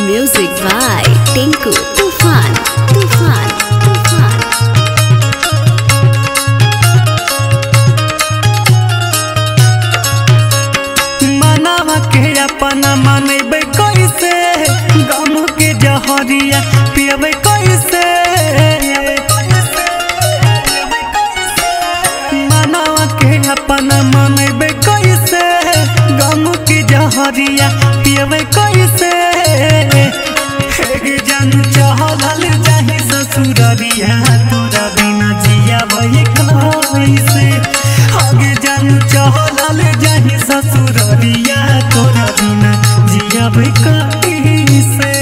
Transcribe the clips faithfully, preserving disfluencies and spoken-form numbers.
Music by Tinku Tufan. Tufan. Tufan. मनावा के अपना मानेबे कैसे, गम के जहरिया पियबे कैसे। मनावा के अपना मानेबे कैसे, गम के जहरिया पियबे कैसे। जन चहल जाहि ससुररिया तोरा बिना जियाबे कैसे। आगे जन चहल जाहि ससुररिया तोरा बिना जियाबे कैसे।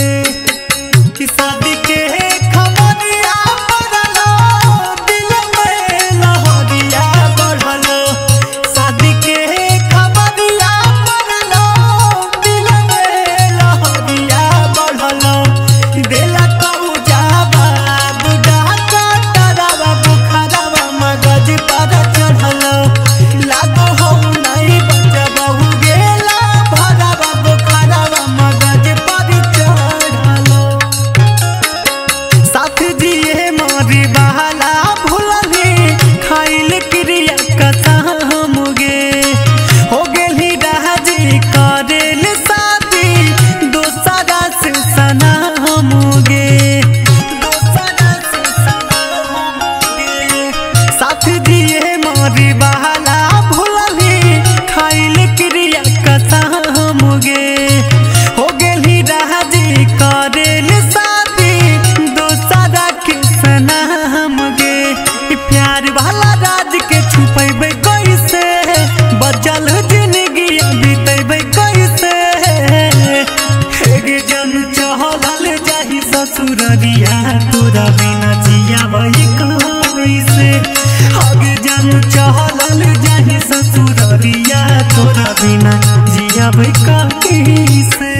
शादी के खबरिया पड़लो, दिल में लहरिया बढ़लो। शादी के खबरिया पड़लो, दिल में लहरिया बढ़लो। देला कहू जाबा बुढ़ा का डरावा, बुखारावा मगज पर चढ़लो। लागो हो नहीं बचबहु गेला भरावा, बुखारावा मगज पर चढ़लो। साथ जिए मोरी बहाला भूलली, खाइल क्रिया कसम गे। हो गेली राजी करेल शादी, दोसरा से सनम गे। दोसरा से सनम गे। साथ जिए मोरी बहाला भूलली, खाइल क्रिया कसम गे। हो गेली राजी करेल शादी, दोसरा के सनम गे। ई प्यार वाला राज के छुपेबे कैसे, बचल जिंदगी बीतेबे कैसे। हे जन चहल जाहि ससुररिया तोरा बिना जियाबे कैसे। आगे जन चहल जाहि ससुररिया तोरा बिना जियाबे कैसे।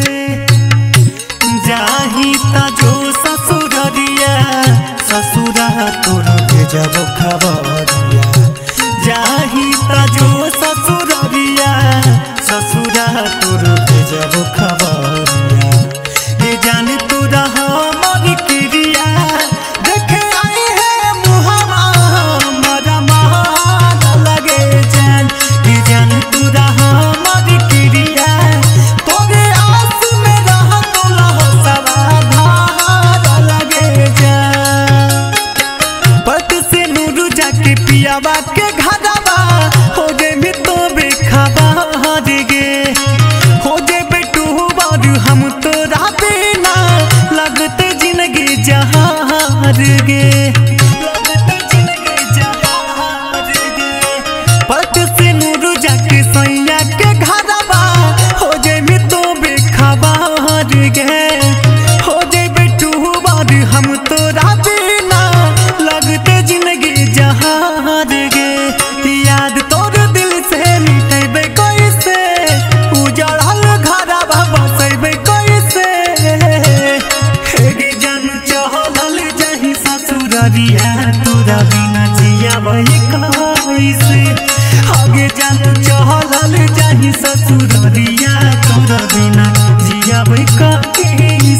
जाही ता जो ससुररिया, ससुरा तोरा भेजब खबरिया। जाही ता जो ससुररिया, ससुरा तोरा भेजब खबरिया। ये जान तोरा हमर क्रिया, देखे आई है मुहवा मरा मार लगे जान। ये जान तोरा हमर क्रिया, तोरे आस में रह तोला सवाधार लगे जान। पट से नूरू जाके पियावा के घरवा, हो जे भी तो बेखबर गे। हो जे बेटू बार हम तोरा बिना, लगते जिंदगी जहार गे। लगते जिंदगी जहार गे। पट से नूरू जाके सैया के घरवा, हो जे भी तो बेखबर गे। हो जे बेटू बार हम तोरा बिना, लगते जिंदगी जहार गे। याद तोर दिल से मिटेबे कैसे, उजड़ल घरवा बसेबे कैसे। हे जन चहल जाहि ससुररिया तोरा बिना जियाबे कैसे। आगे जन चहल जाहि ससुररिया तोरा बिना जियाबे कैसे।